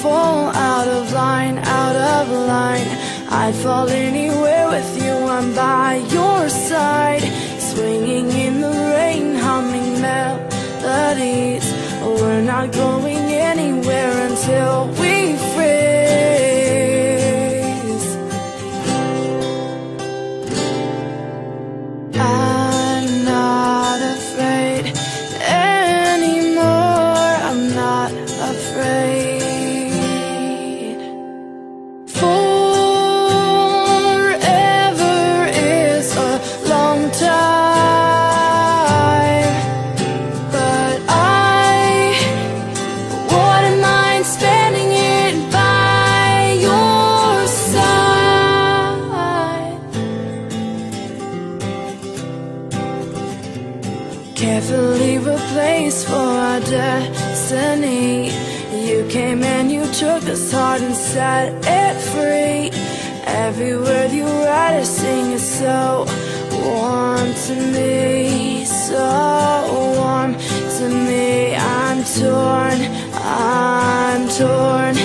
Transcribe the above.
fall out of line, out of line. I'd fall anywhere with you, I'm by your side. Swinging in the rain, humming melodies. We're not going anywhere until we freeze. I'm not afraid anymore, I'm not afraid. Forever is a long time, but I wouldn't mind spending it by your side. Carefully replaced for our destiny. You came and you took us heart and set it free. Every word you write or sing is so warm to me, so warm to me. I'm torn, I'm torn.